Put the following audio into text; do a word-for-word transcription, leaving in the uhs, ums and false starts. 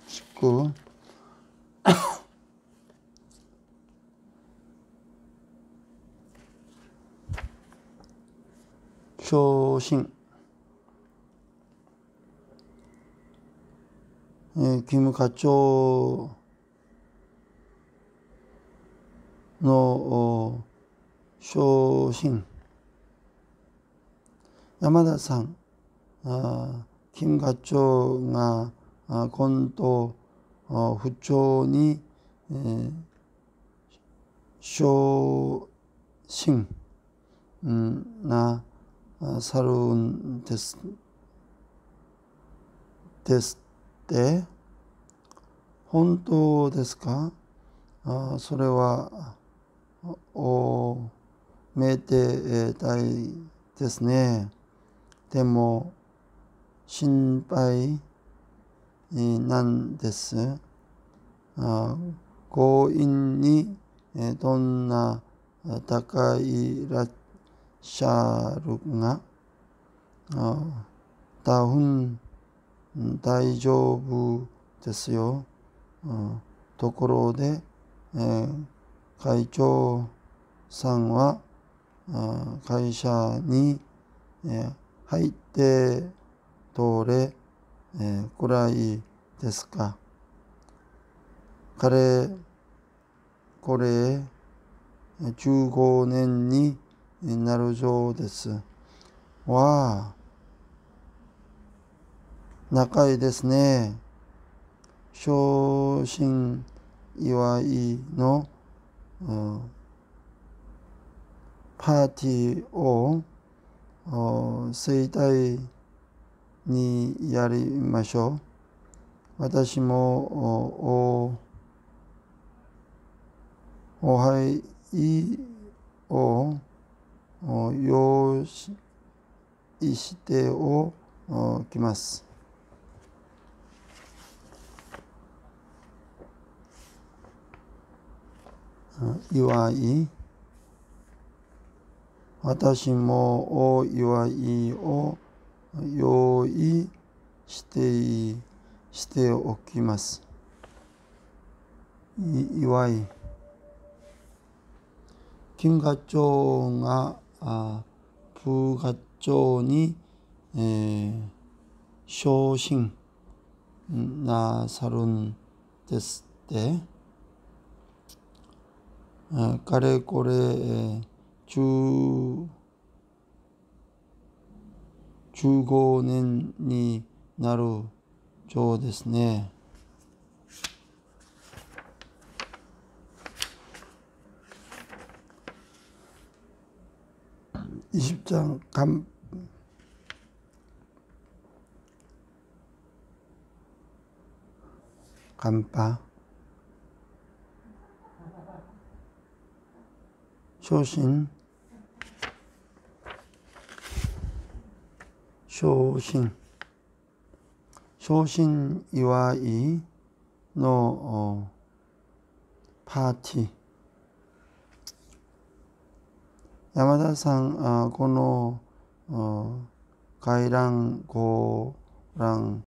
地区昇進、えー、キム課長の昇進、山田さん、あキム課長があ今度不調に、えー、昇進なさるんです。ですって、本当ですか？あそれはおめでたいですね。でも心配なんです。あ強引にどんな高いらっしゃるが、あ多分大丈夫ですよ。ところで、えー、会長さんは会社に、えー、入ってどれ、えー、くらいですか？彼これじゅうごねんになるようです。わあ、仲いいですね。昇進祝いの、うん、パーティーを盛大にやりましょう。私もおおはいを用意しておきます。祝い、私もお祝いを用意してしておきます。祝い、金課長が副課長に、えー、昇進なさるんですって。かれこれ、えー、じゅうごねんになるようですね。이십 장 간, 간파昇進昇進昇進祝いのパーティー。山田さん、あこの回覧ご覧